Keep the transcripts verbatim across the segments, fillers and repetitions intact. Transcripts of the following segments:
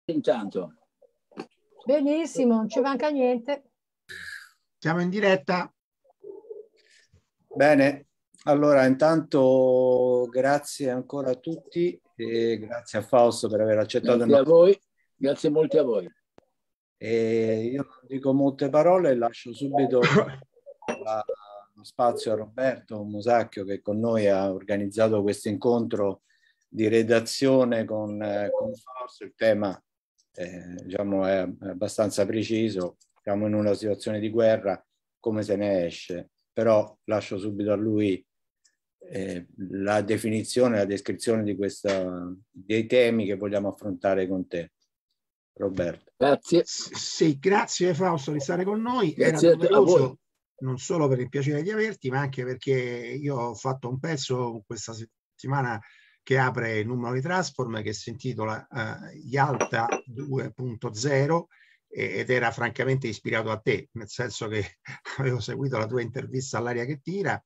Intanto. Benissimo, non ci manca niente. Siamo in diretta. Bene, allora intanto grazie ancora a tutti e grazie a Fausto per aver accettato. Grazie a voi, grazie molte a voi. E io non dico molte parole, lascio subito la, lo spazio a Roberto Musacchio, che con noi ha organizzato questo incontro di redazione con, eh, con Fausto. Il tema eh, diciamo è abbastanza preciso, siamo in una situazione di guerra, come se ne esce, però lascio subito a lui eh, la definizione, la descrizione di questa, dei temi che vogliamo affrontare con te, Roberto. Grazie. Sì, grazie Fausto di stare con noi. Grazie Era doveroso, a voi. non solo per il piacere di averti, ma anche perché io ho fatto un pezzo questa settimana che apre il numero di Transform, che si intitola uh, Yalta due punto zero, ed era francamente ispirato a te, nel senso che avevo seguito la tua intervista all'Aria che tira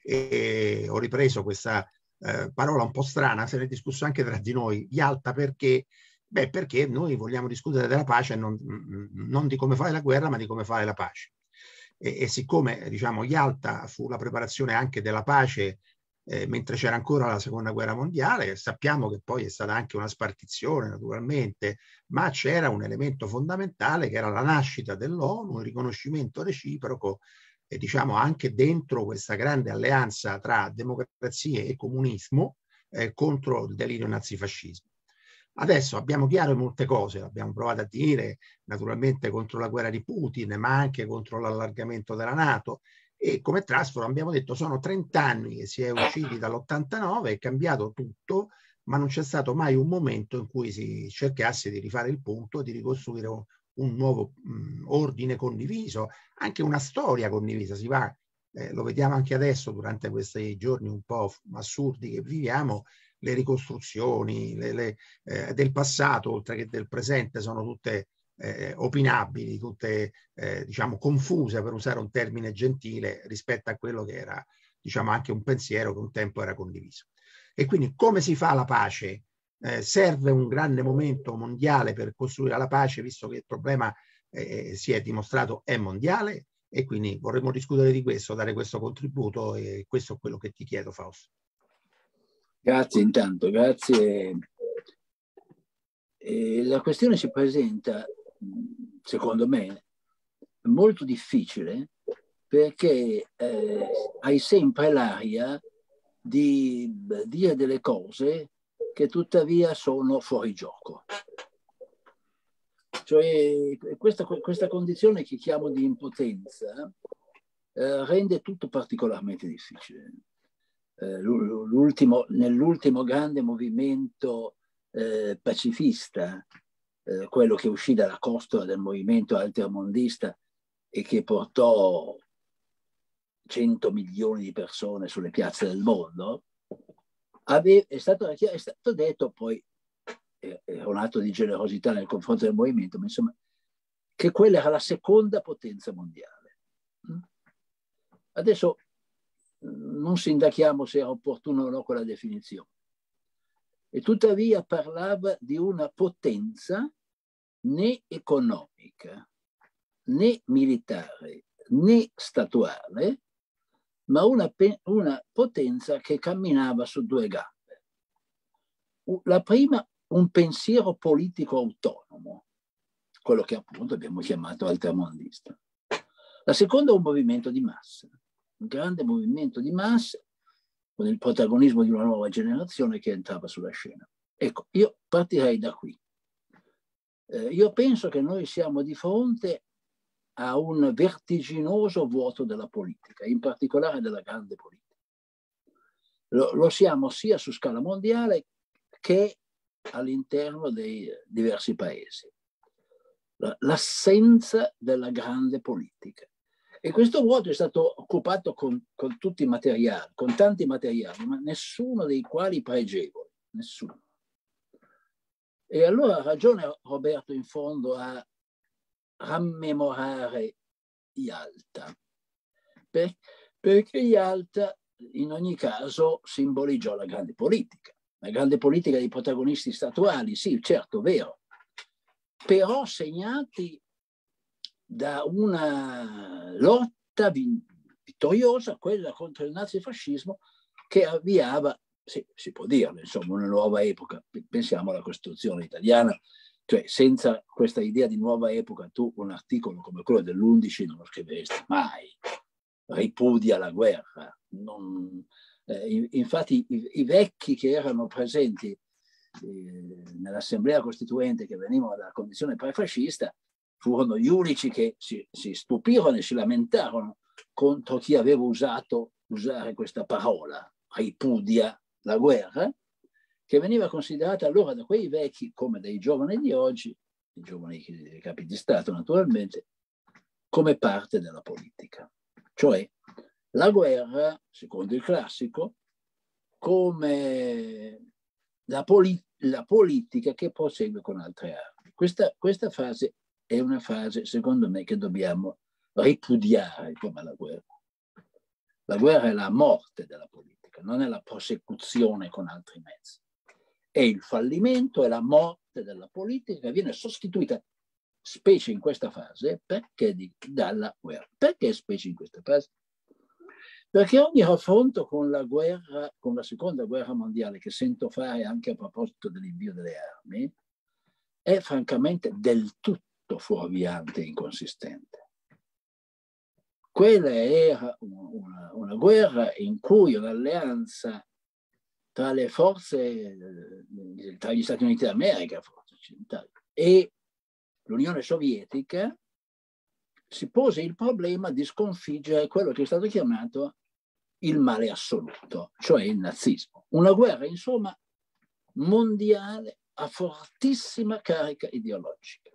e ho ripreso questa eh, parola un po' strana, se ne è discusso anche tra di noi, Yalta, perché? Beh, perché noi vogliamo discutere della pace, non, non di come fare la guerra, ma di come fare la pace. E, e siccome, diciamo, Yalta fu la preparazione anche della pace eh, mentre c'era ancora la seconda guerra mondiale, sappiamo che poi è stata anche una spartizione naturalmente, ma c'era un elemento fondamentale che era la nascita dell'ONU, il riconoscimento reciproco, e diciamo anche dentro questa grande alleanza tra democrazie e comunismo eh, contro il delirio nazifascismo. Adesso abbiamo chiaro molte cose, abbiamo provato a dire naturalmente contro la guerra di Putin, ma anche contro l'allargamento della NATO, e come Transform abbiamo detto sono trent'anni che si è usciti dall'ottantanove, è cambiato tutto, ma non c'è stato mai un momento in cui si cercasse di rifare il punto, di ricostruire un, un nuovo mh, ordine condiviso, anche una storia condivisa. Si va, eh, lo vediamo anche adesso durante questi giorni un po' assurdi che viviamo, le ricostruzioni le, le, eh, del passato oltre che del presente sono tutte eh, opinabili, tutte eh, diciamo confuse, per usare un termine gentile, rispetto a quello che era diciamo anche un pensiero che un tempo era condiviso. E quindi come si fa la pace? Eh, serve un grande momento mondiale per costruire la pace, visto che il problema eh, si è dimostrato è mondiale, e quindi vorremmo discutere di questo, dare questo contributo, e questo è quello che ti chiedo, Fausto. Grazie intanto, grazie. E la questione si presenta, secondo me, molto difficile, perché eh, hai sempre l'aria di dire delle cose che tuttavia sono fuori gioco. Cioè questa, questa condizione che chiamo di impotenza eh, rende tutto particolarmente difficile. L'ultimo, nell'ultimo grande movimento eh, pacifista, eh, quello che uscì dalla costola del movimento altermondista e che portò cento milioni di persone sulle piazze del mondo, ave, è, stato, è stato detto, poi è, è un atto di generosità nei confronti del movimento, ma insomma, che quella era la seconda potenza mondiale. Adesso non sindachiamo se era opportuno o no quella definizione. E tuttavia parlava di una potenza né economica, né militare, né statuale, ma una, una potenza che camminava su due gambe. La prima, un pensiero politico autonomo, quello che appunto abbiamo chiamato altermondista. La seconda, un movimento di massa. Un grande movimento di massa con il protagonismo di una nuova generazione che entrava sulla scena. Ecco, io partirei da qui. Eh, io penso che noi siamo di fronte a un vertiginoso vuoto della politica, in particolare della grande politica. Lo, lo siamo sia su scala mondiale che all'interno dei diversi paesi. L'assenza della grande politica. E questo vuoto è stato occupato con, con tutti i materiali, con tanti materiali, ma nessuno dei quali pregevole, nessuno. E allora ha ragione Roberto in fondo a rammemorare Yalta, per, perché Yalta in ogni caso simboleggiò la grande politica, la grande politica dei protagonisti statuali, sì, certo, vero, però segnati da una lotta vittoriosa, quella contro il nazifascismo, che avviava, sì, si può dirlo, insomma, una nuova epoca. Pensiamo alla Costituzione italiana, cioè senza questa idea di nuova epoca tu un articolo come quello dell'undici non lo scriveresti mai, ripudia la guerra. Non, eh, infatti i, i vecchi che erano presenti eh, nell'Assemblea Costituente, che venivano dalla condizione prefascista, furono gli unici che si, si stupirono e si lamentarono contro chi aveva usato usare questa parola, ripudia la guerra, che veniva considerata allora da quei vecchi come dai giovani di oggi, i giovani capi di Stato naturalmente, come parte della politica. Cioè la guerra, secondo il classico, come la, poli la politica che prosegue con altre armi. Questa, questa fase è una fase, secondo me, che dobbiamo ripudiare come la guerra. La guerra è la morte della politica, non è la prosecuzione con altri mezzi. È il fallimento, è la morte della politica che viene sostituita, specie in questa fase, perché di, dalla guerra. Perché specie in questa fase? Perché ogni raffronto con la guerra, con la seconda guerra mondiale, che sento fare anche a proposito dell'invio delle armi, è francamente del tutto fuorviante e inconsistente. Quella era una, una guerra in cui un'alleanza tra le forze, tra gli Stati Uniti d'America, forze occidentali, e l'Unione Sovietica, si pose il problema di sconfiggere quello che è stato chiamato il male assoluto, cioè il nazismo. Una guerra, insomma, mondiale a fortissima carica ideologica.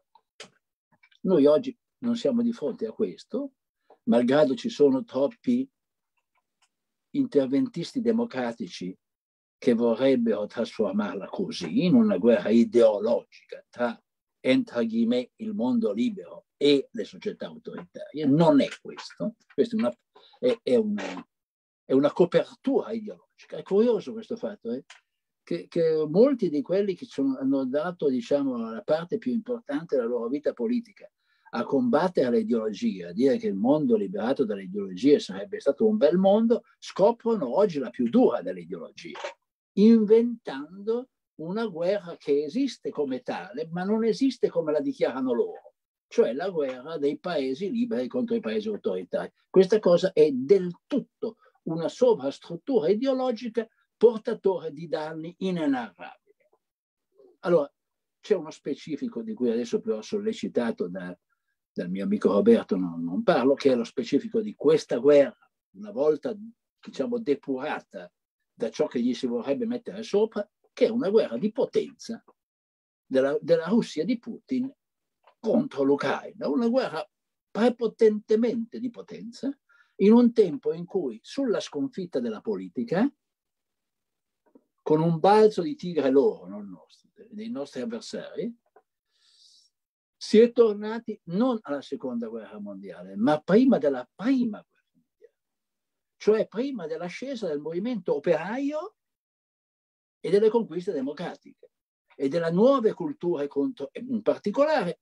Noi oggi non siamo di fronte a questo, malgrado ci sono troppi interventisti democratici che vorrebbero trasformarla così, in una guerra ideologica tra, entre guillemets, il mondo libero e le società autoritarie. Non è questo, questa è una, è, è una, è una copertura ideologica. È curioso questo fatto, eh? che, che molti di quelli che sono, hanno dato, diciamo, la parte più importante della loro vita politica a combattere l'ideologia, a dire che il mondo liberato dalle ideologie sarebbe stato un bel mondo, scoprono oggi la più dura delle ideologie, inventando una guerra che esiste come tale, ma non esiste come la dichiarano loro, cioè la guerra dei paesi liberi contro i paesi autoritari. Questa cosa è del tutto una sovrastruttura ideologica portatore di danni inenarrabili. Allora, c'è uno specifico di cui adesso però sollecitato da, dal mio amico Roberto non, non parlo, che è lo specifico di questa guerra, una volta, diciamo, depurata da ciò che gli si vorrebbe mettere sopra, che è una guerra di potenza della, della Russia di Putin contro l'Ucraina, una guerra prepotentemente di potenza in un tempo in cui sulla sconfitta della politica, con un balzo di tigre loro, non nostro, dei nostri avversari, si è tornati non alla seconda guerra mondiale, ma prima della prima guerra mondiale, cioè prima dell'ascesa del movimento operaio e delle conquiste democratiche e delle nuove culture, contro, in particolare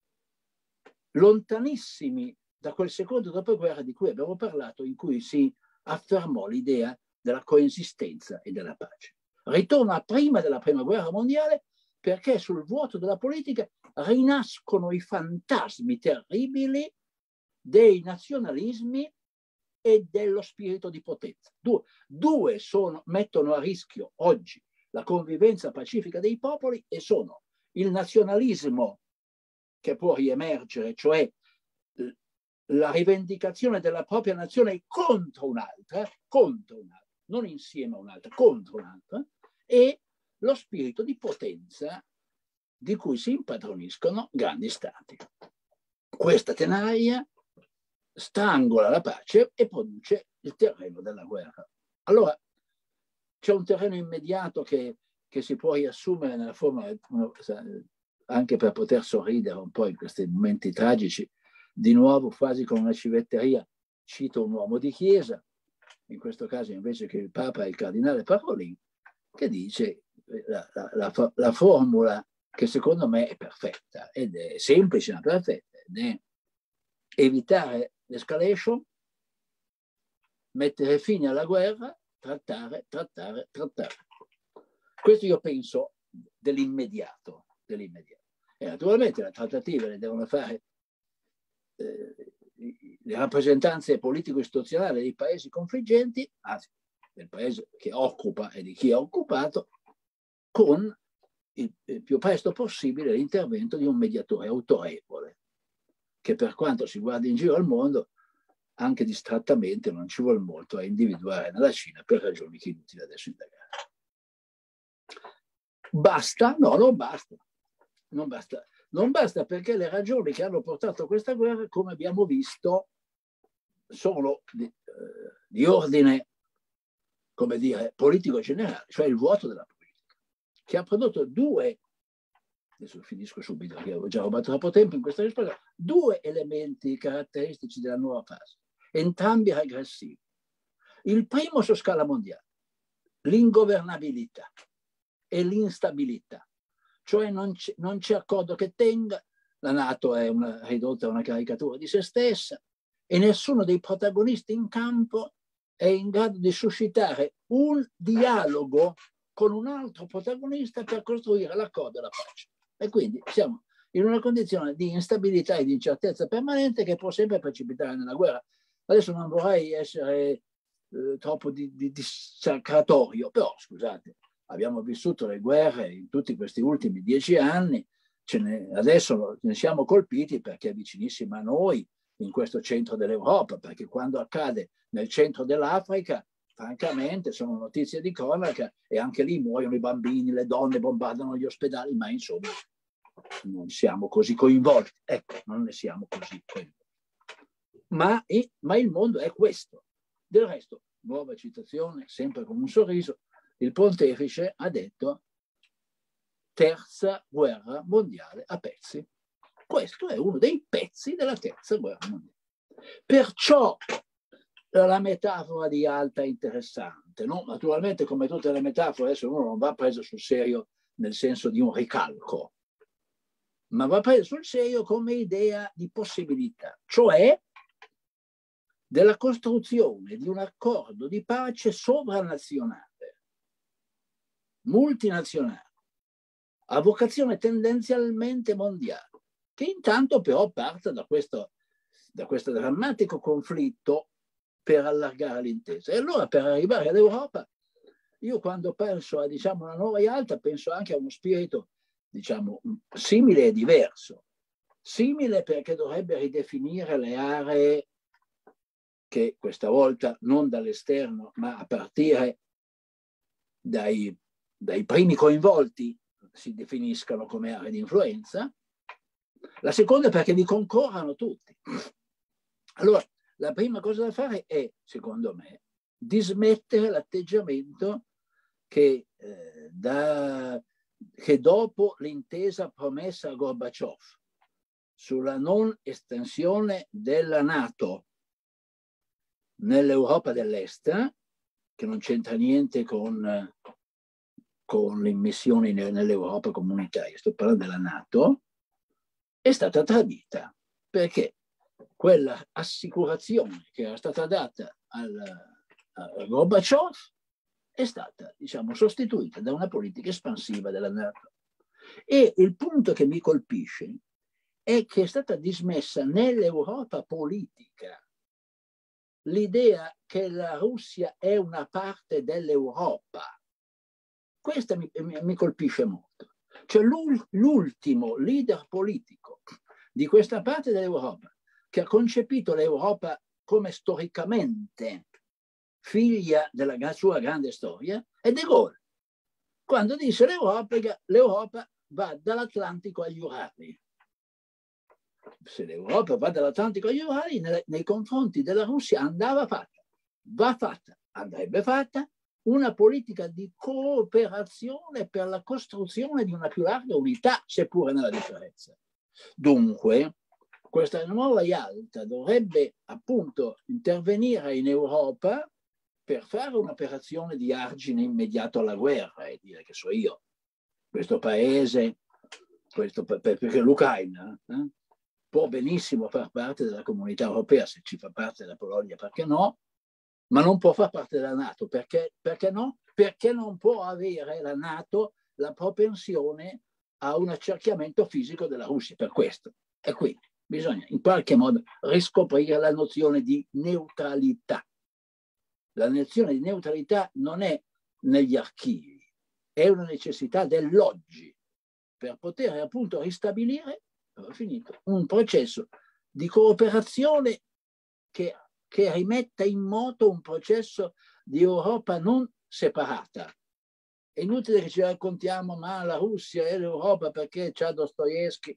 lontanissimi da quel secondo dopoguerra di cui abbiamo parlato, in cui si affermò l'idea della coesistenza e della pace. Ritorno a prima della prima guerra mondiale, perché sul vuoto della politica rinascono i fantasmi terribili dei nazionalismi e dello spirito di potenza. Due, due sono, mettono a rischio oggi la convivenza pacifica dei popoli, e sono il nazionalismo che può riemergere, cioè la rivendicazione della propria nazione contro un'altra, contro un'altra, non insieme a un'altra, contro un'altra, e lo spirito di potenza di cui si impadroniscono grandi stati. Questa tenaria strangola la pace e produce il terreno della guerra. Allora, c'è un terreno immediato che, che si può riassumere nella forma, anche per poter sorridere un po' in questi momenti tragici, di nuovo quasi con una civetteria, cito un uomo di chiesa, in questo caso invece che il Papa è il cardinale Parolin, che dice la, la, la, la formula che secondo me è perfetta, ed è semplice ma perfetta, ed è evitare l'escalation, mettere fine alla guerra, trattare, trattare, trattare. Questo io penso dell'immediato, dell'immediato. E naturalmente le trattative le devono fare eh, le rappresentanze politico-istituzionali dei paesi confliggenti, anzi del paese che occupa e di chi è occupato, con il, il più presto possibile l'intervento di un mediatore autorevole, che per quanto si guardi in giro al mondo, anche distrattamente non ci vuole molto a individuare nella Cina per ragioni che è inutile adesso indagare. Basta? No, non basta. Non basta. Non basta perché le ragioni che hanno portato a questa guerra, come abbiamo visto, sono di, eh, di ordine, come dire, politico generale, cioè il vuoto della politica, che ha prodotto due, adesso finisco subito perché ho già rubato troppo tempo in questa risposta, due elementi caratteristici della nuova fase, entrambi aggressivi. Il primo su scala mondiale, l'ingovernabilità e l'instabilità, cioè non c'è accordo che tenga, la NATO è una, ridotta a una caricatura di se stessa e nessuno dei protagonisti in campo è in grado di suscitare un dialogo con un altro protagonista per costruire l'accordo e la pace. E quindi siamo in una condizione di instabilità e di incertezza permanente che può sempre precipitare nella guerra. Adesso non vorrei essere eh, troppo di, di, dissacratorio, però scusate, abbiamo vissuto le guerre in tutti questi ultimi dieci anni, ce ne, adesso ne siamo colpiti perché è vicinissima a noi, in questo centro dell'Europa, perché quando accade nel centro dell'Africa, francamente sono notizie di cronaca e anche lì muoiono i bambini, le donne bombardano gli ospedali, ma insomma non siamo così coinvolti. Ecco, non ne siamo così coinvolti. Ma, e, ma il mondo è questo. Del resto, nuova citazione, sempre con un sorriso, il pontefice ha detto terza guerra mondiale a pezzi. Questo è uno dei pezzi della terza guerra mondiale. Perciò la metafora di Alta è interessante, no? Naturalmente, come tutte le metafore, adesso uno non va preso sul serio nel senso di un ricalco, ma va preso sul serio come idea di possibilità, cioè della costruzione di un accordo di pace sovranazionale, multinazionale, a vocazione tendenzialmente mondiale, che intanto però parta da questo, da questo drammatico conflitto per allargare l'intesa. E allora per arrivare all'Europa, io quando penso a diciamo, una nuova Yalta, penso anche a uno spirito diciamo, simile e diverso. Simile perché dovrebbe ridefinire le aree che questa volta non dall'esterno, ma a partire dai, dai primi coinvolti si definiscano come aree di influenza. La seconda è perché vi concorrano tutti. Allora, la prima cosa da fare è, secondo me, dismettere l'atteggiamento che, eh, da, che dopo l'intesa promessa a Gorbaciov sulla non estensione della NATO nell'Europa dell'Est, che non c'entra niente con, con l'immissione nell'Europa comunitaria, sto parlando della NATO, è stata tradita, perché quella assicurazione che era stata data al, a Gorbaciov è stata, diciamo, sostituita da una politica espansiva della NATO. E il punto che mi colpisce è che è stata dismessa nell'Europa politica l'idea che la Russia è una parte dell'Europa. Questa mi, mi, mi colpisce molto. Cioè l'ultimo leader politico di questa parte dell'Europa che ha concepito l'Europa come storicamente figlia della sua grande storia è De Gaulle, quando disse l'Europa va dall'Atlantico agli Urali. Se l'Europa va dall'Atlantico agli Urali, nei, nei confronti della Russia andava fatta, va fatta, andrebbe fatta una politica di cooperazione per la costruzione di una più larga unità, seppure nella differenza. Dunque, questa nuova Yalta dovrebbe appunto intervenire in Europa per fare un'operazione di argine immediato alla guerra e dire che so io, questo paese questo per, per, perché l'Ucraina eh, può benissimo far parte della comunità europea, se ci fa parte la Polonia, perché no? Ma non può far parte della NATO, perché, perché no? Perché non può avere la NATO la propensione a un accerchiamento fisico della Russia, per questo. E quindi bisogna in qualche modo riscoprire la nozione di neutralità. La nozione di neutralità non è negli archivi, è una necessità dell'oggi per poter appunto ristabilire, ho finito, un processo di cooperazione che, che rimetta in moto un processo di Europa non separata. È inutile che ci raccontiamo ma la Russia è l'Europa perché c'ha Dostoevsky,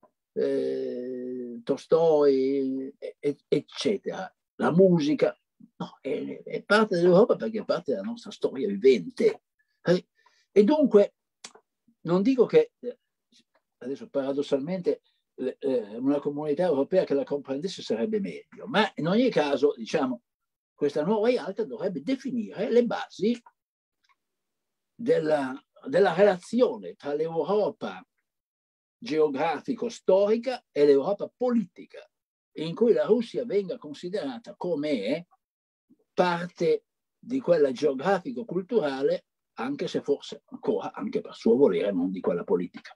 eh, Tolstoi, eccetera. La musica no, è, è parte dell'Europa perché è parte della nostra storia vivente. E dunque non dico che, adesso paradossalmente, una comunità europea che la comprendesse sarebbe meglio, ma in ogni caso, diciamo, questa nuova Yalta dovrebbe definire le basi della, della relazione tra l'Europa geografico-storica e l'Europa politica, in cui la Russia venga considerata come parte di quella geografico-culturale, anche se forse ancora, anche per suo volere, non di quella politica.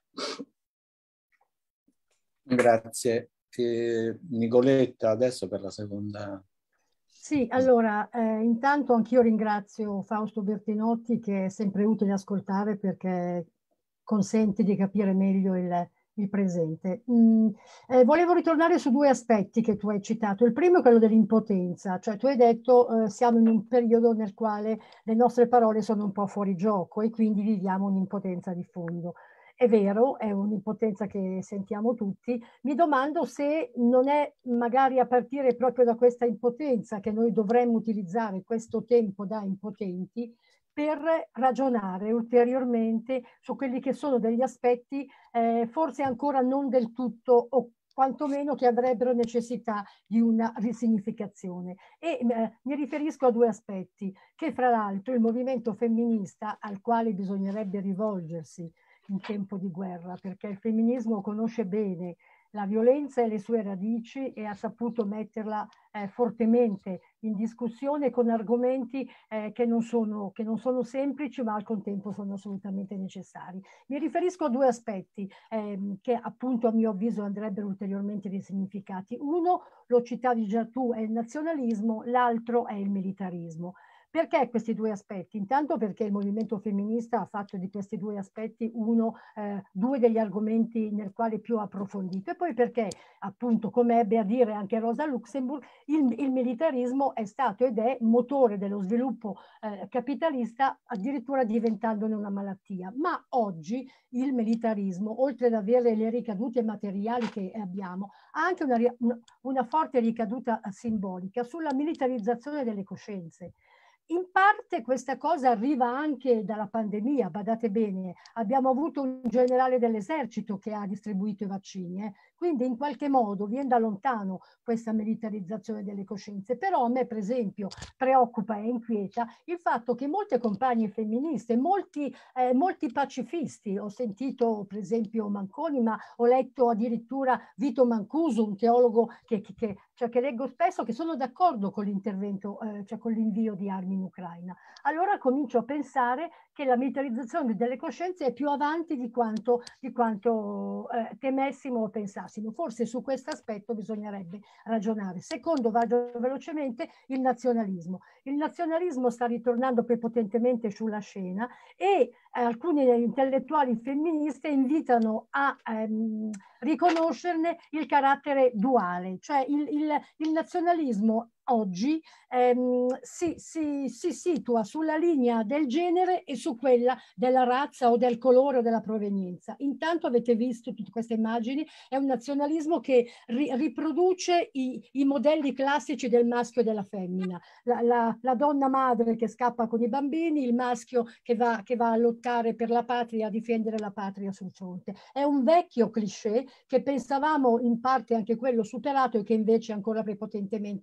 Grazie. Eh, Nicoletta, adesso per la seconda. Sì, allora, eh, intanto anch'io ringrazio Fausto Bertinotti, che è sempre utile ascoltare perché consente di capire meglio il, il presente. Mm, eh, volevo ritornare su due aspetti che tu hai citato. Il primo è quello dell'impotenza, cioè tu hai detto eh, siamo in un periodo nel quale le nostre parole sono un po' fuori gioco e quindi viviamo un'impotenza di fondo. È vero, è un'impotenza che sentiamo tutti. Mi domando se non è magari a partire proprio da questa impotenza che noi dovremmo utilizzare questo tempo da impotenti per ragionare ulteriormente su quelli che sono degli aspetti eh, forse ancora non del tutto o quantomeno che avrebbero necessità di una risignificazione. E eh, mi riferisco a due aspetti che fra l'altro il movimento femminista al quale bisognerebbe rivolgersi in tempo di guerra, perché il femminismo conosce bene la violenza e le sue radici e ha saputo metterla eh, fortemente in discussione con argomenti eh, che, non sono, che non sono semplici ma al contempo sono assolutamente necessari. Mi riferisco a due aspetti eh, che appunto a mio avviso andrebbero ulteriormente risignificati. Uno, lo citavi già tu, è il nazionalismo, l'altro è il militarismo. Perché questi due aspetti? Intanto perché il movimento femminista ha fatto di questi due aspetti uno, eh, due degli argomenti nel quale più ha approfondito e poi perché appunto, come ebbe a dire anche Rosa Luxemburg, il, il militarismo è stato ed è motore dello sviluppo eh, capitalista, addirittura diventandone una malattia. Ma oggi il militarismo, oltre ad avere le ricadute materiali che abbiamo, ha anche una, una, una forte ricaduta simbolica sulla militarizzazione delle coscienze. In parte questa cosa arriva anche dalla pandemia, badate bene, abbiamo avuto un generale dell'esercito che ha distribuito i vaccini, eh? Quindi in qualche modo viene da lontano questa militarizzazione delle coscienze, però a me per esempio preoccupa e inquieta il fatto che molte compagne femministe, molti, eh, molti pacifisti, ho sentito per esempio Manconi, ma ho letto addirittura Vito Mancuso, un teologo che, che, che, cioè, che leggo spesso, che sono d'accordo con l'intervento, eh, cioè con l'invio di armi in Ucraina. Allora comincio a pensare che la militarizzazione delle coscienze è più avanti di quanto, di quanto eh, temessimo o pensassimo. Forse su questo aspetto bisognerebbe ragionare. Secondo, vado velocemente, il nazionalismo. Il nazionalismo sta ritornando prepotentemente sulla scena e eh, alcuni intellettuali femministe invitano a ehm, riconoscerne il carattere duale, cioè il, il, il nazionalismo oggi ehm, si, si, si situa sulla linea del genere e su quella della razza o del colore o della provenienza. Intanto avete visto tutte queste immagini, è un nazionalismo che ri, riproduce i, i modelli classici del maschio e della femmina, la, la, la donna madre che scappa con i bambini, il maschio che va, che va a lottare per la patria, a difendere la patria sul fronte. È un vecchio cliché che pensavamo in parte anche quello superato e che invece ancora prepotentemente rimane.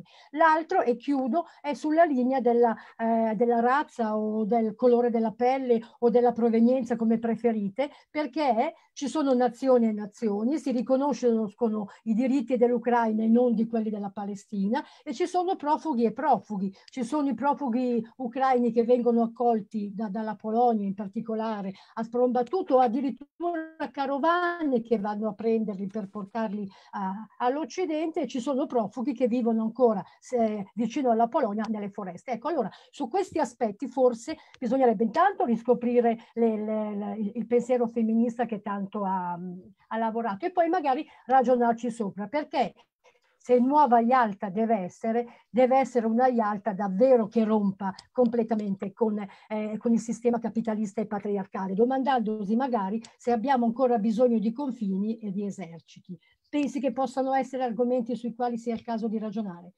L'altro, e chiudo, è sulla linea della, eh, della razza o del colore della pelle o della provenienza, come preferite, perché ci sono nazioni e nazioni, si riconoscono i diritti dell'Ucraina e non di quelli della Palestina, e ci sono profughi e profughi. Ci sono i profughi ucraini che vengono accolti da, dalla Polonia in particolare a sprombattuto, o addirittura carovane che vanno a prenderli per portarli all'Occidente, e ci sono profughi che vivono ancora se, vicino alla Polonia nelle foreste. Ecco, allora su questi aspetti forse bisognerebbe intanto riscoprire le, le, le, il, il pensiero femminista che tanto ha, ha lavorato, e poi magari ragionarci sopra, perché se nuova Yalta deve essere, deve essere una Yalta davvero che rompa completamente con, eh, con il sistema capitalista e patriarcale, domandandosi magari se abbiamo ancora bisogno di confini e di eserciti. Pensi che possano essere argomenti sui quali sia il caso di ragionare?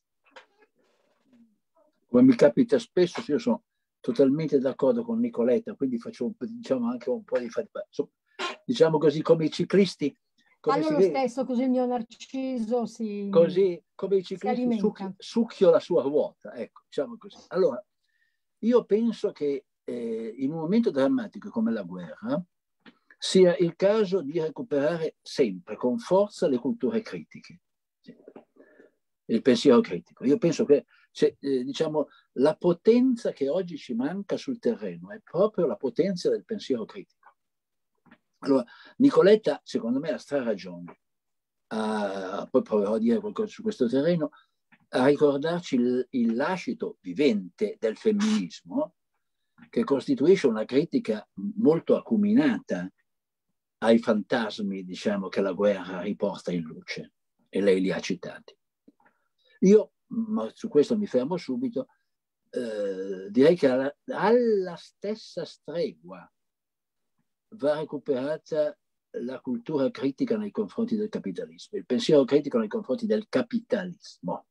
Come mi capita spesso, io sono totalmente d'accordo con Nicoletta, quindi faccio diciamo anche un po' di fatica. Diciamo così, come i ciclisti. Come Fanno lo vede, stesso, così il mio narciso si così come i ciclisti succhio, succhio la sua ruota, ecco, diciamo così. Allora, io penso che eh, in un momento drammatico come la guerra sia il caso di recuperare sempre con forza le culture critiche, il pensiero critico. Io penso che se, eh, diciamo, la potenza che oggi ci manca sul terreno è proprio la potenza del pensiero critico. Allora, Nicoletta, secondo me, ha stra ragione, uh, poi proverò a dire qualcosa su questo terreno, a ricordarci il, il lascito vivente del femminismo, che costituisce una critica molto acuminata ai fantasmi, diciamo, che la guerra riporta in luce, e lei li ha citati. Io, ma su questo mi fermo subito, eh, direi che alla, alla stessa stregua va recuperata la cultura critica nei confronti del capitalismo, il pensiero critico nei confronti del capitalismo,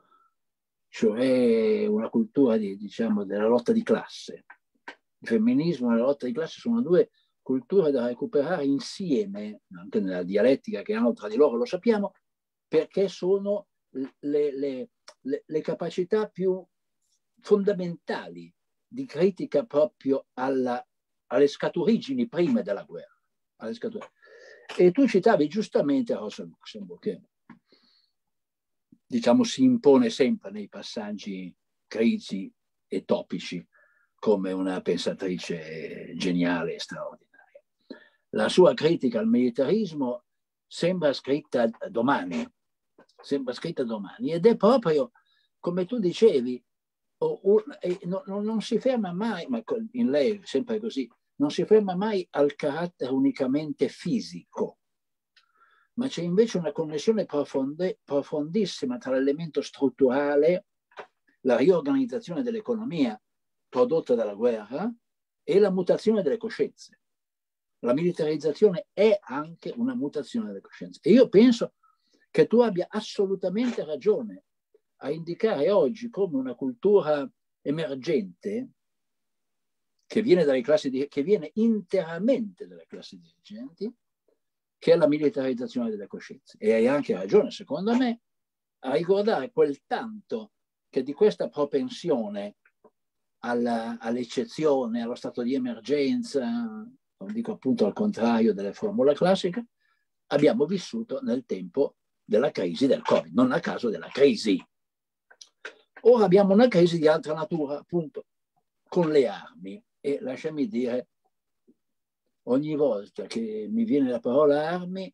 cioè una cultura di, diciamo, della lotta di classe. Il femminismo e la lotta di classe sono due culture da recuperare insieme, anche nella dialettica che hanno tra di loro, lo sappiamo, perché sono le, le, le, le capacità più fondamentali di critica proprio alla alle scaturigini prime della guerra. Alle e tu citavi giustamente Rosa Luxemburg, che diciamo si impone sempre nei passaggi crisi e topici come una pensatrice geniale e straordinaria. La sua critica al militarismo sembra scritta domani, sembra scritta domani, ed è proprio, come tu dicevi, o, o, e no, no, non si ferma mai, ma in lei è sempre così, non si ferma mai al carattere unicamente fisico, ma c'è invece una connessione profonde, profondissima tra l'elemento strutturale, la riorganizzazione dell'economia prodotta dalla guerra, e la mutazione delle coscienze. La militarizzazione è anche una mutazione delle coscienze. E io penso che tu abbia assolutamente ragione a indicare oggi come una cultura emergente che viene dalle classi di, che viene interamente dalle classi dirigenti, che è la militarizzazione delle coscienze. E hai anche ragione, secondo me, a ricordare quel tanto che di questa propensione alla, all'eccezione, allo stato di emergenza, non dico appunto al contrario delle formule classiche, abbiamo vissuto nel tempo della crisi del Covid, non a caso della crisi. Ora abbiamo una crisi di altra natura, appunto, con le armi. E lasciami dire, ogni volta che mi viene la parola armi,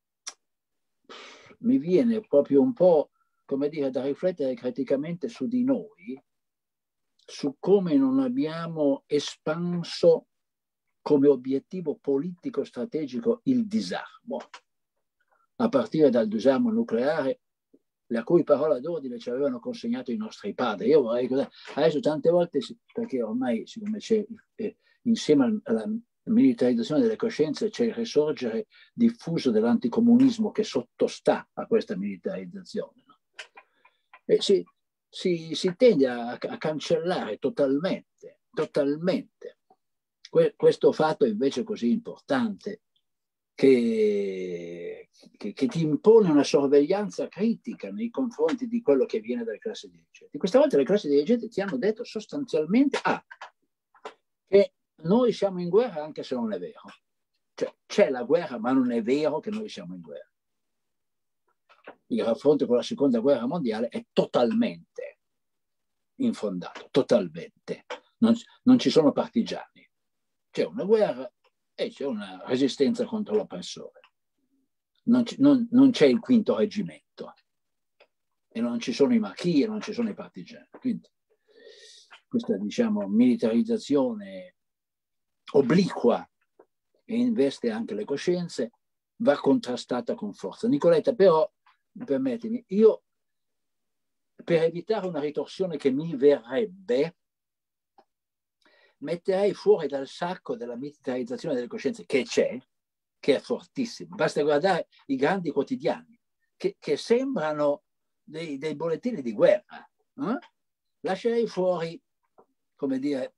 mi viene proprio un po', come dire, da riflettere criticamente su di noi, su come non abbiamo espanso come obiettivo politico strategico il disarmo, a partire dal disarmo nucleare, la cui parola d'ordine ci avevano consegnato i nostri padri. Io vorrei ricordare, adesso tante volte, perché ormai siccome c'è, eh, insieme alla militarizzazione delle coscienze c'è il risorgere diffuso dell'anticomunismo che sottostà a questa militarizzazione, no? E si, si, si tende a, a cancellare totalmente, totalmente que, questo fatto invece così importante che, che, che ti impone una sorveglianza critica nei confronti di quello che viene dalle classi dirigenti. Questa volta le classi dirigenti ti hanno detto sostanzialmente ah, che noi siamo in guerra anche se non è vero. Cioè, c'è la guerra, ma non è vero che noi siamo in guerra. Il raffronto con la seconda guerra mondiale è totalmente infondato, totalmente. Non, non ci sono partigiani. C'è una guerra e c'è una resistenza contro l'oppressore. Non, non, non c'è il quinto reggimento e non ci sono i marchi e non ci sono i partigiani. Quindi questa, diciamo, militarizzazione obliqua e investe anche le coscienze va contrastata con forza. Nicoletta, però, permettimi, io per evitare una ritorsione che mi verrebbe, metterei fuori dal sacco della militarizzazione delle coscienze che c'è, che è fortissimo. Basta guardare i grandi quotidiani, che, che sembrano dei, dei bollettini di guerra. Eh? Lascerei fuori, come dire,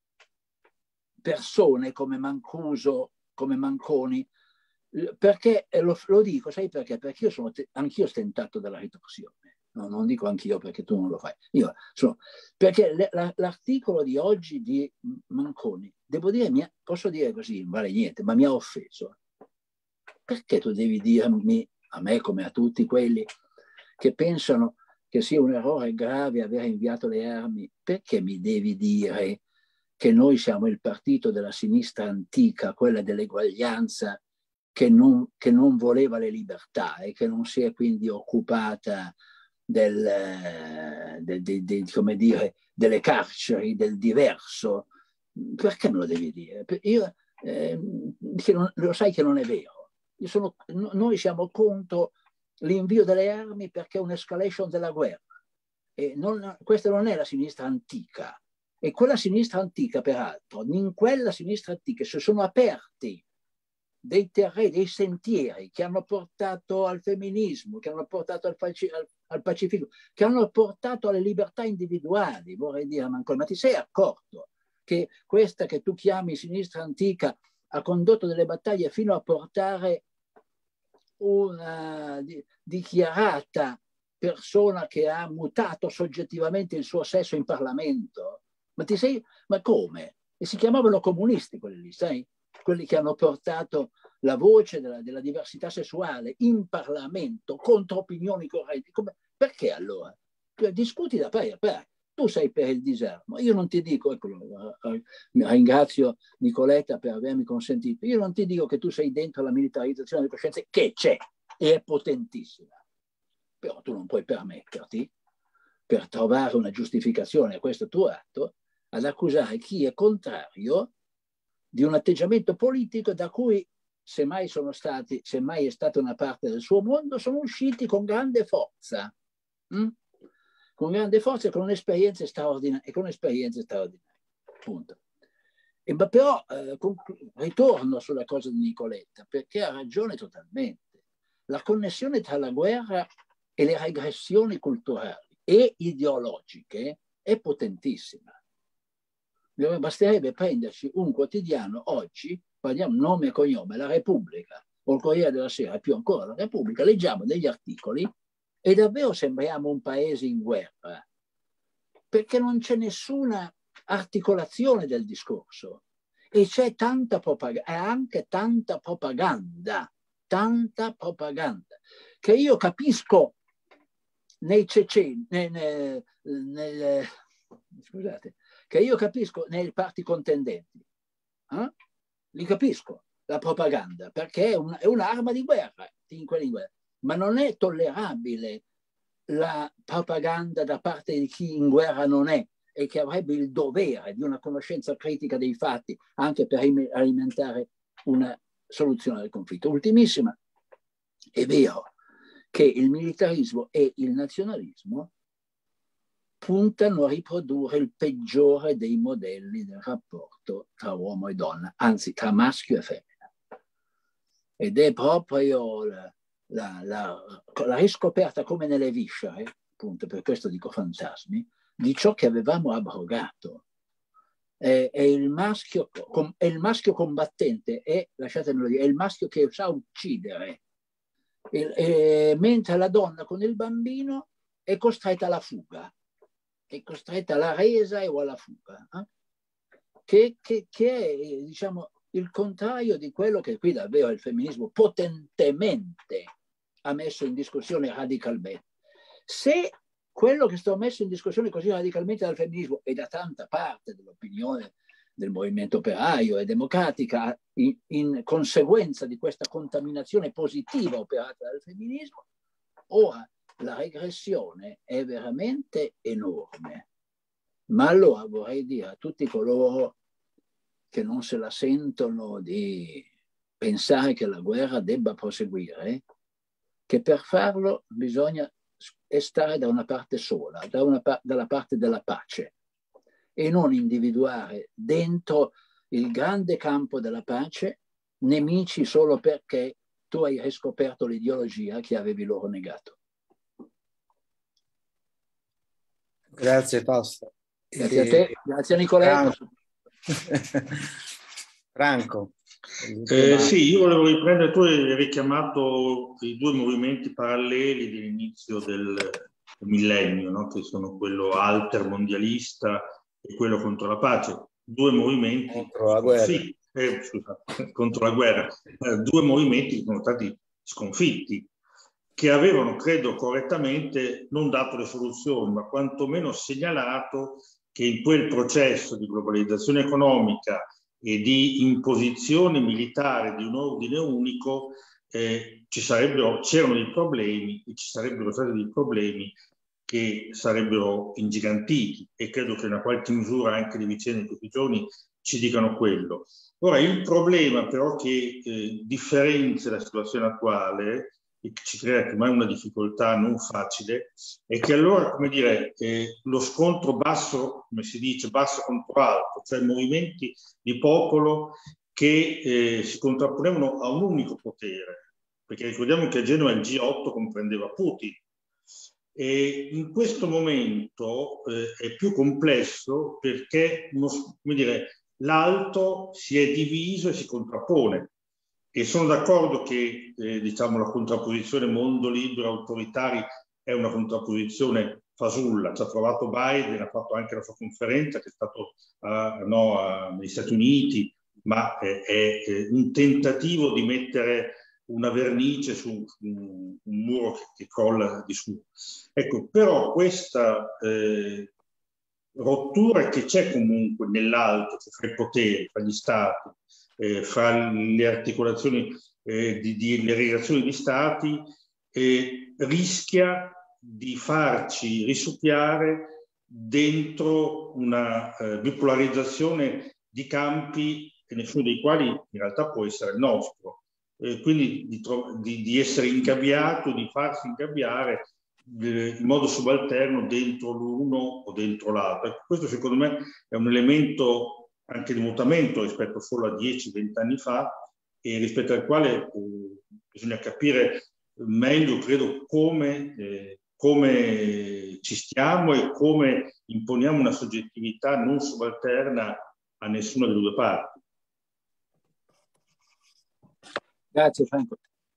persone come Mancuso, come Manconi, perché, lo, lo dico, sai perché? Perché io sono, anch'io stentato dalla ritorsione. No, non dico anch'io perché tu non lo fai. Io sono, perché l'articolo di oggi di Manconi, devo dire, mi ha, posso dire così, non vale niente, ma mi ha offeso. Perché tu devi dirmi, a me come a tutti quelli che pensano che sia un errore grave aver inviato le armi, perché mi devi dire che noi siamo il partito della sinistra antica, quella dell'eguaglianza, che non, che non voleva le libertà e che non si è quindi occupata del, de, de, de, come dire, delle carceri, del diverso? Perché me lo devi dire? Io, eh, che non, lo sai che non è vero. Io sono, noi siamo contro l'invio delle armi perché è un'escalation della guerra. E non, questa non è la sinistra antica. E quella sinistra antica, peraltro, in quella sinistra antica si sono aperti dei terreni, dei sentieri che hanno portato al femminismo, che hanno portato al, al, al pacifismo, che hanno portato alle libertà individuali, vorrei dire, Manconi. Ma ti sei accorto che questa che tu chiami sinistra antica ha condotto delle battaglie fino a portare una dichiarata persona che ha mutato soggettivamente il suo sesso in Parlamento? Ma ti sei, ma come? E si chiamavano comunisti quelli lì, sai? Quelli che hanno portato la voce della, della diversità sessuale in Parlamento contro opinioni correnti. Come, perché allora? Discuti da pari a pari. Tu sei per il disarmo. Io non ti dico, ecco, ringrazio Nicoletta per avermi consentito, io non ti dico che tu sei dentro la militarizzazione delle coscienze, che c'è e è potentissima. Però tu non puoi permetterti, per trovare una giustificazione a questo tuo atto, ad accusare chi è contrario di un atteggiamento politico da cui, se mai sono stati, se mai è stata una parte del suo mondo, sono usciti con grande forza. Mm? Con grande forza e con un'esperienza straordinaria. E con un'esperienza straordinaria. Punto. E, ma però eh, ritorno sulla cosa di Nicoletta, perché ha ragione totalmente. La connessione tra la guerra e le regressioni culturali e ideologiche è potentissima. Basterebbe prenderci un quotidiano oggi, parliamo nome e cognome, La Repubblica o il Corriere della Sera, più ancora La Repubblica, leggiamo degli articoli e davvero sembriamo un paese in guerra, perché non c'è nessuna articolazione del discorso e c'è tanta propaganda, e anche tanta propaganda, tanta propaganda, che io capisco nei ceceni, nel, nel, nel, scusate, che io capisco nei parti contendenti, eh? Li capisco, la propaganda, perché è, un, è un'arma di guerra, in quella in guerra. Ma non è tollerabile la propaganda da parte di chi in guerra non è e che avrebbe il dovere di una conoscenza critica dei fatti anche per alimentare una soluzione del conflitto. Ultimissima, è vero che il militarismo e il nazionalismo puntano a riprodurre il peggiore dei modelli del rapporto tra uomo e donna, anzi tra maschio e femmina. Ed è proprio la, la, la, la riscoperta, come nelle viscere, appunto per questo dico fantasmi, di ciò che avevamo abrogato. È, è, il, maschio, com, è il maschio combattente, è, lasciatemelo dire, è il maschio che sa uccidere, E, e, mentre la donna con il bambino è costretta alla fuga, è costretta alla resa o alla fuga, eh? che, che, che è, diciamo, il contrario di quello che qui davvero il femminismo potentemente ha messo in discussione radicalmente. Se quello che sto messo in discussione così radicalmente dal femminismo e da tanta parte dell'opinione del movimento operaio e democratica in, in conseguenza di questa contaminazione positiva operata dal femminismo, ora la regressione è veramente enorme. Ma allora vorrei dire a tutti coloro che non se la sentono di pensare che la guerra debba proseguire, che per farlo bisogna stare da una parte sola, da una pa- dalla parte della pace, e non individuare dentro il grande campo della pace nemici solo perché tu hai riscoperto l'ideologia che avevi loro negato. Grazie Fausto. Grazie a te, grazie a Nicoletto. Franco. Eh, sì, io volevo riprendere, tu hai richiamato i due movimenti paralleli dell'inizio del millennio, no? Che sono quello altermondialista e quello contro la pace. Due movimenti contro la guerra. Sì, eh, scusa, contro la guerra. Eh, due movimenti che sono stati sconfitti, che avevano, credo correttamente, non dato le soluzioni, ma quantomeno segnalato che in quel processo di globalizzazione economica e di imposizione militare di un ordine unico eh, ci sarebbero, c'erano dei problemi e ci sarebbero stati dei problemi che sarebbero ingigantiti, e credo che in una qualche misura anche le vicende di questi giorni ci dicano quello. Ora, il problema però che eh, differenzia la situazione attuale e che ci crea ormai una difficoltà non facile è che allora, come dire, eh, lo scontro basso, come si dice, basso contro alto, cioè movimenti di popolo che eh, si contrapponevano a un unico potere, perché ricordiamo che a Genova il G otto comprendeva Putin. E in questo momento eh, è più complesso perché, uno, come dire, l'alto si è diviso e si contrappone. E sono d'accordo che eh, diciamo, la contrapposizione mondo libero autoritari è una contrapposizione fasulla. Ci ha provato Biden, ha fatto anche la sua conferenza che è stato uh, no, uh, negli Stati Uniti, ma eh, è, è un tentativo di mettere una vernice su un, un muro che, che crolla di su. Ecco, però questa eh, rottura che c'è comunque nell'alto, cioè fra i poteri, fra gli stati, eh, fra le articolazioni, eh, di, di, le relazioni di stati, eh, rischia di farci risucchiare dentro una eh, bipolarizzazione di campi, e nessuno dei quali in realtà può essere il nostro. Eh, quindi di, di, di essere ingabbiato, di farsi ingabbiare eh, in modo subalterno dentro l'uno o dentro l'altro. Questo secondo me è un elemento anche di mutamento rispetto solo a dieci venti anni fa, e rispetto al quale eh, bisogna capire meglio, credo, come, eh, come ci stiamo e come imponiamo una soggettività non subalterna a nessuna delle due parti. Grazie Franco.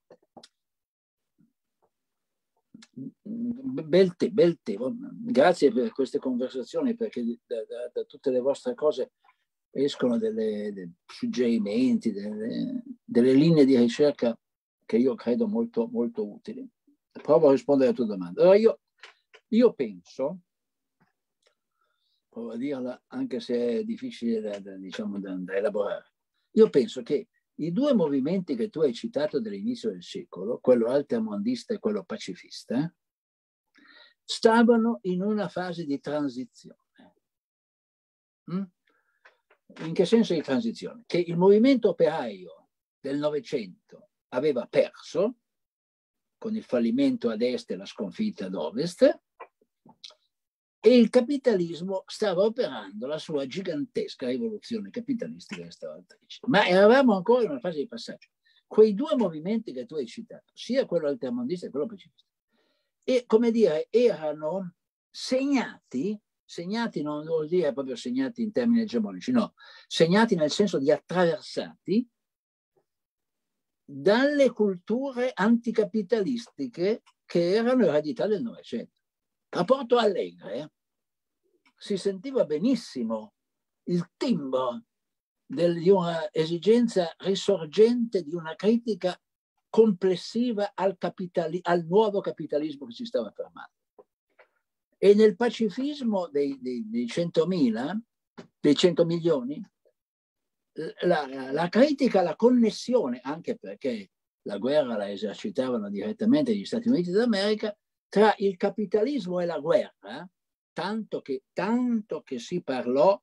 Bel te, bel te. Grazie per queste conversazioni, perché da, da, da tutte le vostre cose escono delle, dei suggerimenti, delle, delle linee di ricerca che io credo molto, molto utili. Provo a rispondere alla tua domanda. Allora io, io penso, provo a dirla anche se è difficile da, da, diciamo, da, da elaborare, io penso che i due movimenti che tu hai citato dall'inizio del secolo, quello altermondista e quello pacifista, stavano in una fase di transizione. Mm? In che senso di transizione? Che il movimento operaio del Novecento aveva perso con il fallimento ad est e la sconfitta ad ovest, e il capitalismo stava operando la sua gigantesca rivoluzione capitalistica e restauratrice. Ma eravamo ancora in una fase di passaggio. Quei due movimenti che tu hai citato, sia quello altermondista che quello pacifista, e come dire, erano segnati, segnati non vuol dire proprio segnati in termini egemonici, no, segnati nel senso di attraversati dalle culture anticapitalistiche che erano eredità del Novecento. A Porto Alegre si sentiva benissimo il timbro del, di una esigenza risorgente, di una critica complessiva al, capitali, al nuovo capitalismo che si stava fermando. E nel pacifismo dei, dei, dei centomila, dei cento milioni, la, la critica, la connessione, anche perché la guerra la esercitavano direttamente gli Stati Uniti d'America, tra il capitalismo e la guerra, tanto che, tanto che si parlò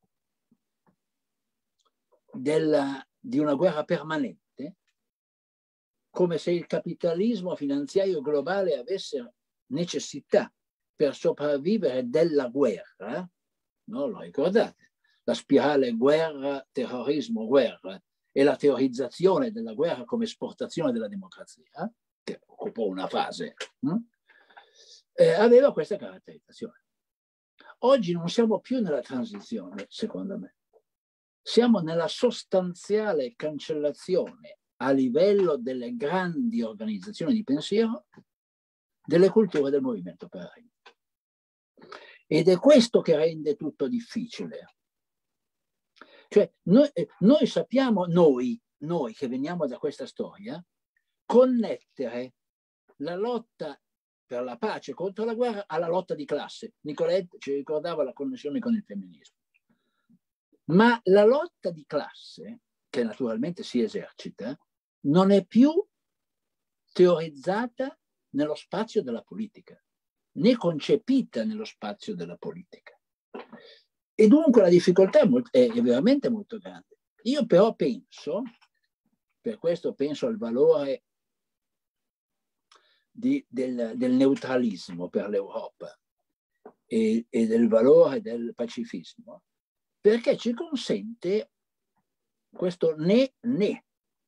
della, di una guerra permanente, come se il capitalismo finanziario globale avesse necessità per sopravvivere della guerra, no? Lo ricordate? La spirale guerra, terrorismo, guerra e la teorizzazione della guerra come esportazione della democrazia, che occupò una fase, hm? eh, aveva questa caratterizzazione. Oggi non siamo più nella transizione, secondo me. Siamo nella sostanziale cancellazione a livello delle grandi organizzazioni di pensiero delle culture del movimento operaio. Ed è questo che rende tutto difficile. Cioè, noi, noi sappiamo, noi, noi che veniamo da questa storia, connettere la lotta per la pace contro la guerra alla lotta di classe. Nicolette ci ricordava la connessione con il femminismo. Ma la lotta di classe, che naturalmente si esercita, non è più teorizzata nello spazio della politica, né concepita nello spazio della politica. E dunque la difficoltà è, molto, è, è veramente molto grande. Io però penso, per questo penso al valore di, del, del neutralismo per l'Europa e, e del valore del pacifismo, perché ci consente questo né né,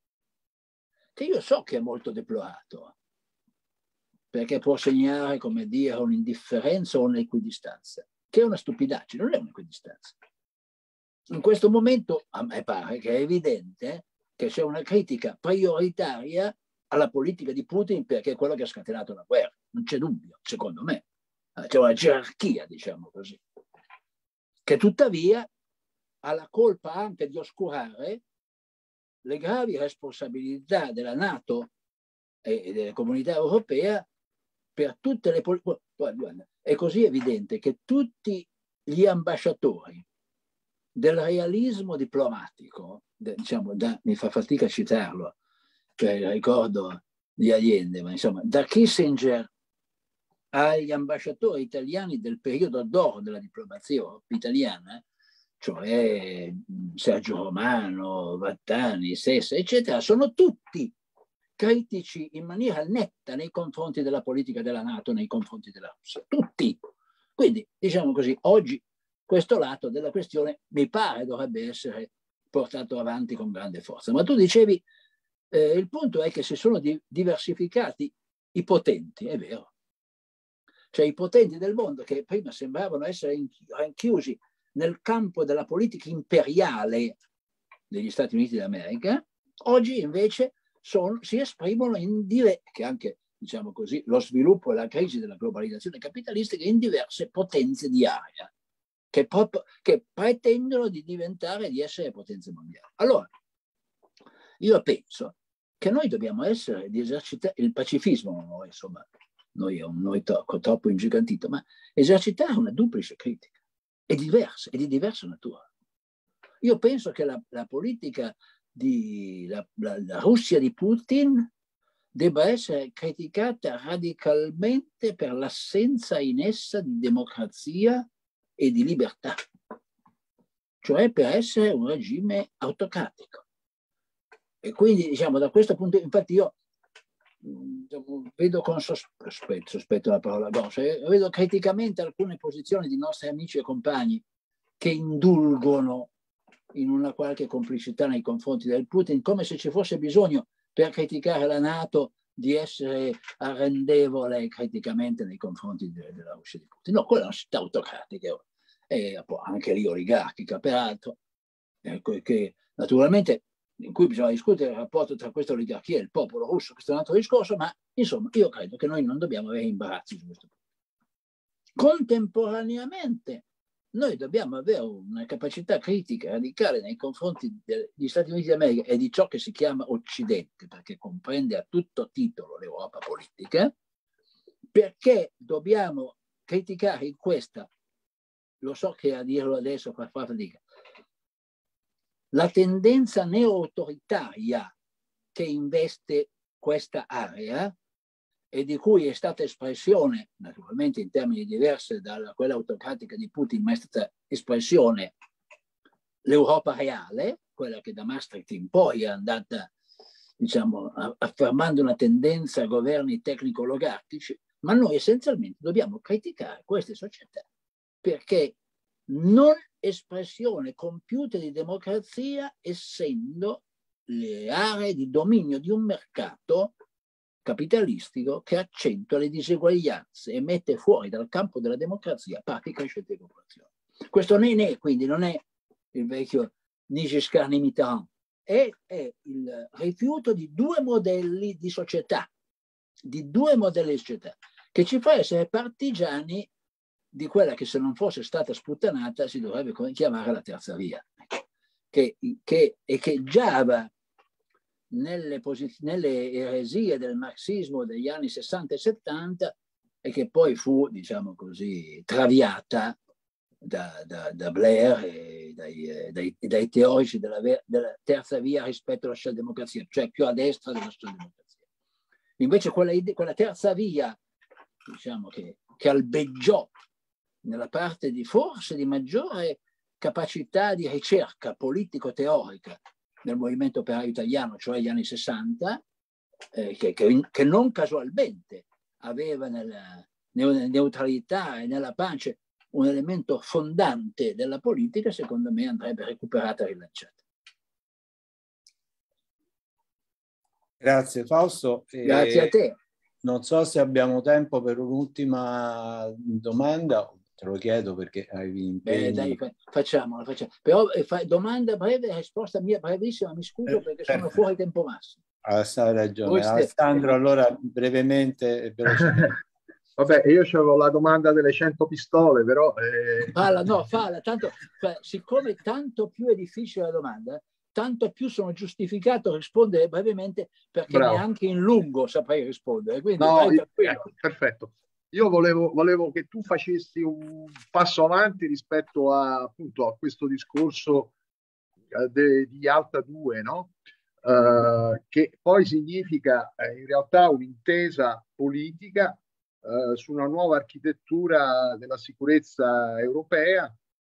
che io so che è molto deplorato, perché può segnare, come dire, un'indifferenza o un'equidistanza, che è una stupidaggine, non è un'equidistanza. In questo momento a me pare che è evidente che c'è una critica prioritaria alla politica di Putin, perché è quello che ha scatenato la guerra, non c'è dubbio, secondo me. C'è una gerarchia, diciamo così, che tuttavia ha la colpa anche di oscurare le gravi responsabilità della NATO e delle comunità europee per tutte le politiche. È così evidente che tutti gli ambasciatori del realismo diplomatico, diciamo, da, mi fa fatica a citarlo, cioè ricordo di Allende, ma insomma, da Kissinger agli ambasciatori italiani del periodo d'oro della diplomazia italiana, cioè Sergio Romano, Vattani, Sessa, eccetera, sono tutti critici in maniera netta nei confronti della politica della NATO, nei confronti della Russia, tutti. Quindi, diciamo così, oggi questo lato della questione mi pare dovrebbe essere portato avanti con grande forza. Ma tu dicevi, eh, il punto è che si sono di diversificati i potenti, è vero. Cioè i potenti del mondo che prima sembravano essere rinchiusi nel campo della politica imperiale degli Stati Uniti d'America, oggi invece sono, si esprimono in dire che anche, diciamo così, lo sviluppo e la crisi della globalizzazione capitalistica in diverse potenze di area che, proprio, che pretendono di diventare, di essere potenze mondiali. Allora, io penso che noi dobbiamo essere di esercitare il pacifismo, noi, insomma, noi è un noi troppo, troppo ingigantito, ma esercitare una duplice critica. È diversa, è di diversa natura. Io penso che la, la politica di la, la, la Russia di Putin debba essere criticata radicalmente per l'assenza in essa di democrazia e di libertà, cioè per essere un regime autocratico. E quindi, diciamo, da questo punto, infatti io vedo con sospetto, sospetto la parola grossa, vedo criticamente alcune posizioni di nostri amici e compagni che indulgono in una qualche complicità nei confronti del Putin, come se ci fosse bisogno per criticare la NATO di essere arrendevole criticamente nei confronti de della Russia di Putin. No, quella è una città autocratica e anche lì oligarchica, peraltro, ecco, che naturalmente in cui bisogna discutere il rapporto tra questa oligarchia e il popolo russo, questo è un altro discorso, ma insomma io credo che noi non dobbiamo avere imbarazzi su questo punto. Contemporaneamente noi dobbiamo avere una capacità critica radicale nei confronti degli Stati Uniti d'America e di ciò che si chiama Occidente, perché comprende a tutto titolo l'Europa politica, perché dobbiamo criticare in questa, lo so che a dirlo adesso fa fatica, la tendenza neo-autoritaria che investe questa area e di cui è stata espressione, naturalmente in termini diversi da quella autocratica di Putin, ma è stata espressione l'Europa reale, quella che da Maastricht in poi è andata, diciamo, affermando una tendenza a governi tecnico-oligarchici, ma noi essenzialmente dobbiamo criticare queste società perché non espressione compiuta di democrazia, essendo le aree di dominio di un mercato capitalistico che accentua le diseguaglianze e mette fuori dal campo della democrazia parti crescenti di popolazione. Questo non è, quindi non è il vecchio ni Giscard ni Mitterrand, è, è il rifiuto di due modelli di società, di due modelli di società, che ci fa essere partigiani di quella che se non fosse stata sputtanata si dovrebbe chiamare la terza via, che, che, e che già aveva nelle, nelle eresie del marxismo degli anni sessanta e settanta e che poi fu, diciamo così, traviata da, da, da Blair e dai, dai, dai teorici della, della terza via rispetto alla socialdemocrazia, cioè più a destra della socialdemocrazia. Invece quella, quella terza via, diciamo, che, che albeggiò nella parte di forse di maggiore capacità di ricerca politico-teorica nel movimento operaio italiano, cioè gli anni sessanta, eh, che, che, che non casualmente aveva nella neutralità e nella pace un elemento fondante della politica, secondo me andrebbe recuperata e rilanciata. Grazie Fausto. Grazie e a te. Non so se abbiamo tempo per un'ultima domanda. Te lo chiedo perché hai impegni. Beh, dai, facciamola, facciamo. Però fa, domanda breve, risposta mia brevissima, mi scuso eh, perché perfetto. sono fuori tempo massimo. Ah, hai ragione. Alessandro, allora brevemente e velocemente. Vabbè, io avevo la domanda delle cento pistole, però... Eh... Falla, no, falla, tanto, cioè, siccome tanto più è difficile la domanda, tanto più sono giustificato a rispondere brevemente perché Bravo. Neanche in lungo saprei rispondere. Quindi no, vai io, ecco, perfetto. Io volevo, volevo che tu facessi un passo avanti rispetto a, appunto, a questo discorso eh, de, di Alta due, no? Uh, che poi significa eh, in realtà un'intesa politica uh, su una nuova architettura della sicurezza europea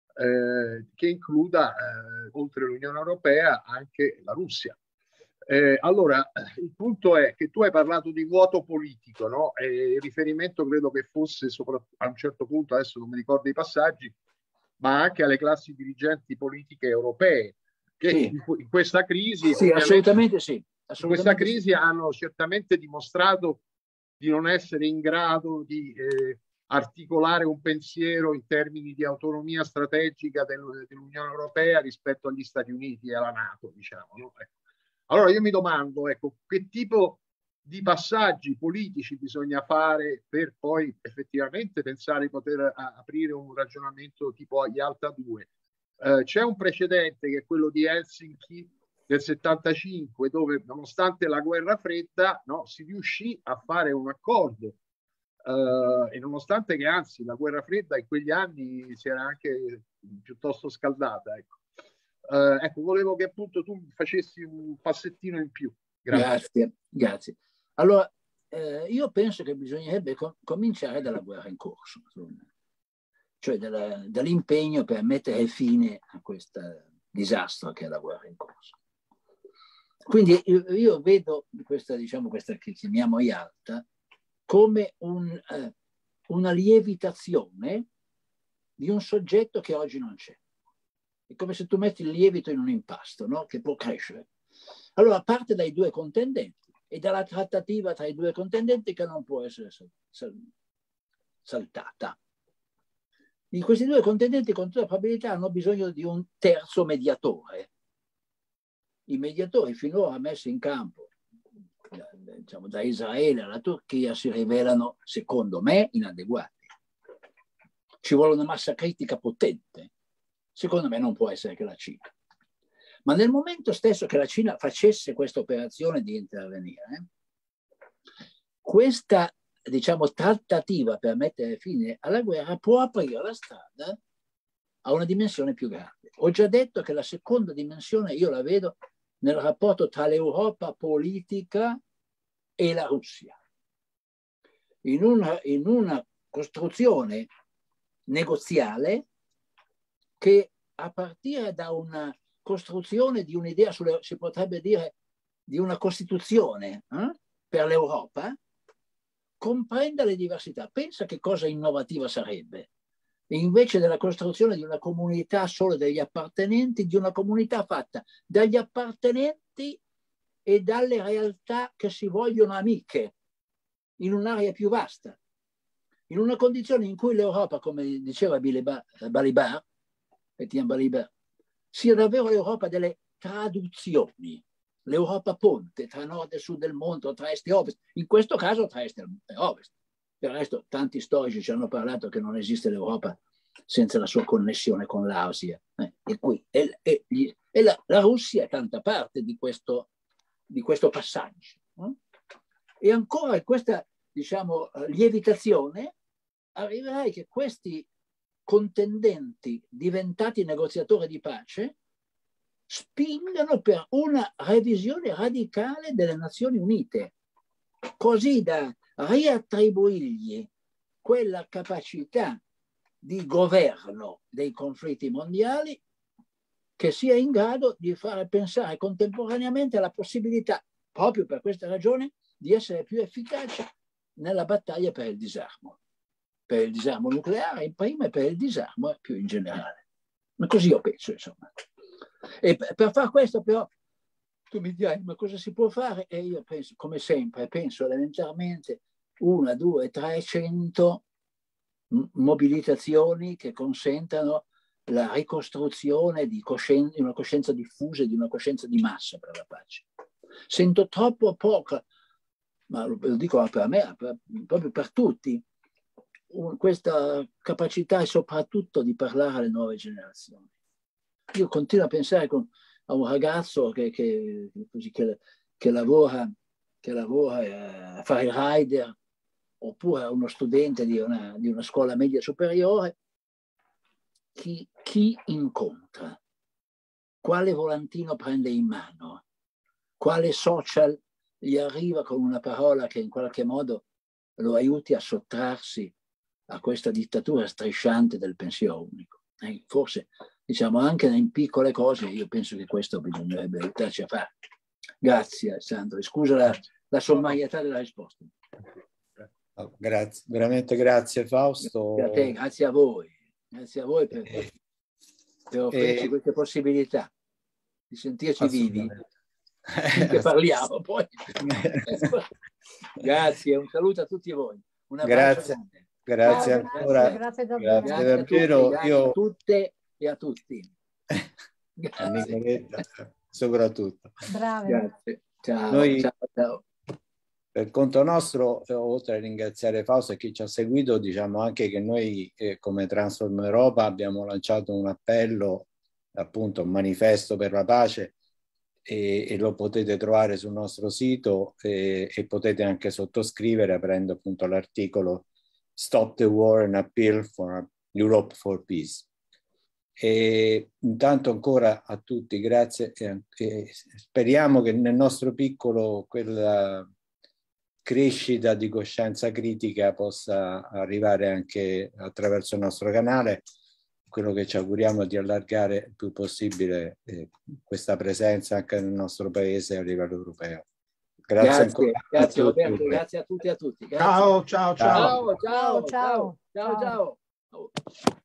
eh, che includa, eh, oltre l'Unione Europea, anche la Russia. Eh, allora, il punto è che tu hai parlato di vuoto politico, no? E il riferimento credo che fosse a un certo punto, adesso non mi ricordo i passaggi, ma anche alle classi dirigenti politiche europee, che sì. in, in questa crisi, sì, assolutamente sì. Assolutamente in questa crisi sì. hanno certamente dimostrato di non essere in grado di eh, articolare un pensiero in termini di autonomia strategica del, dell'Unione Europea rispetto agli Stati Uniti e alla NATO, diciamo, no? Ecco. Allora io mi domando, ecco, che tipo di passaggi politici bisogna fare per poi effettivamente pensare di poter a, aprire un ragionamento tipo Yalta due. Eh, c'è un precedente che è quello di Helsinki del settantacinque, dove nonostante la guerra fredda, no, si riuscì a fare un accordo. Uh, e nonostante che anzi la guerra fredda in quegli anni si era anche piuttosto scaldata, ecco. Uh, ecco, volevo che appunto tu facessi un passettino in più. Grazie, grazie. grazie. Allora, eh, io penso che bisognerebbe com cominciare dalla guerra in corso, cioè dall'impegno per mettere fine a questo disastro che è la guerra in corso. Quindi io, io vedo questa, diciamo, questa che chiamiamo Yalta come un, eh, una lievitazione di un soggetto che oggi non c'è. È come se tu metti il lievito in un impasto, no? Che può crescere. Allora parte dai due contendenti e dalla trattativa tra i due contendenti che non può essere sal sal saltata. In questi due contendenti con tutta probabilità hanno bisogno di un terzo mediatore. i mediatori finora messi in campo, diciamo, da Israele alla Turchia si rivelano, secondo me, inadeguati. Ci vuole una massa critica potente. Secondo me non può essere che la Cina. Ma nel momento stesso che la Cina facesse questa operazione di intervenire, questa, diciamo, trattativa per mettere fine alla guerra può aprire la strada a una dimensione più grande. Ho già detto che la seconda dimensione io la vedo nel rapporto tra l'Europa politica e la Russia. In una, in una costruzione negoziale che, a partire da una costruzione di un'idea, sulle, si potrebbe dire, di una costituzione eh, per l'Europa, comprenda le diversità. Pensa che cosa innovativa sarebbe. E invece della costruzione di una comunità solo degli appartenenti, di una comunità fatta dagli appartenenti e dalle realtà che si vogliono amiche, in un'area più vasta, in una condizione in cui l'Europa, come diceva Balibar, Etienne Balibar, sia davvero l'Europa delle traduzioni, l'Europa ponte tra nord e sud del mondo, tra est e ovest, in questo caso tra est e ovest. Del resto tanti storici ci hanno parlato che non esiste l'Europa senza la sua connessione con l'Asia. Eh, e qui, e, e, e la, la Russia è tanta parte di questo, di questo passaggio. Eh? E ancora questa, diciamo, lievitazione, arriverai che questi contendenti diventati negoziatori di pace spingano per una revisione radicale delle Nazioni Unite, così da riattribuirgli quella capacità di governo dei conflitti mondiali che sia in grado di fare pensare contemporaneamente alla possibilità, proprio per questa ragione, di essere più efficace nella battaglia per il disarmo, per il disarmo nucleare in prima e per il disarmo più in generale. Ma così io penso, insomma. E per far questo però tu mi dirai, ma cosa si può fare? E io penso, come sempre, penso elementarmente una, due, trecento mobilitazioni che consentano la ricostruzione di, coscienza, di una coscienza diffusa e di una coscienza di massa per la pace. Sento troppo poco, ma lo dico per me, per, proprio per tutti, un, questa capacità e soprattutto di parlare alle nuove generazioni. Io continuo a pensare con, a un ragazzo che, che, così, che, che lavora, che lavora a fare il rider, oppure a uno studente di una, di una scuola media superiore, chi, chi incontra, quale volantino prende in mano, quale social gli arriva con una parola che in qualche modo lo aiuti a sottrarsi a questa dittatura strisciante del pensiero unico. Eh, forse, diciamo, anche in piccole cose, io penso che questo bisognerebbe aiutarci a fare. Grazie, Alessandro. Scusa la, la sommarietà della risposta. Grazie, veramente grazie Fausto. Grazie a te, grazie a voi, grazie a voi per, per offrirci e... queste possibilità di sentirci vivi, che parliamo poi. Grazie, un saluto a tutti voi. Un grazie, grazie Ciao, ancora. Grazie, grazie, grazie, grazie davvero. Grazie Io... a tutte e a tutti. Grazie. Soprattutto. Bravi. Grazie. Ciao, Noi... ciao, ciao. Per conto nostro, eh, oltre a ringraziare Fausto e chi ci ha seguito, diciamo anche che noi eh, come Transform Europa abbiamo lanciato un appello, appunto un manifesto per la pace, e, e lo potete trovare sul nostro sito e, e potete anche sottoscrivere aprendo appunto l'articolo Stop the War and Appeal for Europe for Peace. E intanto ancora a tutti grazie e, e speriamo che nel nostro piccolo quella crescita di coscienza critica possa arrivare anche attraverso il nostro canale. Quello che ci auguriamo è di allargare il più possibile eh, questa presenza anche nel nostro paese a livello europeo. Grazie, grazie ancora grazie a Roberto, tutti. Grazie a tutti e a tutti. Grazie. Ciao, ciao, ciao. Ciao, ciao, ciao, ciao, ciao, ciao.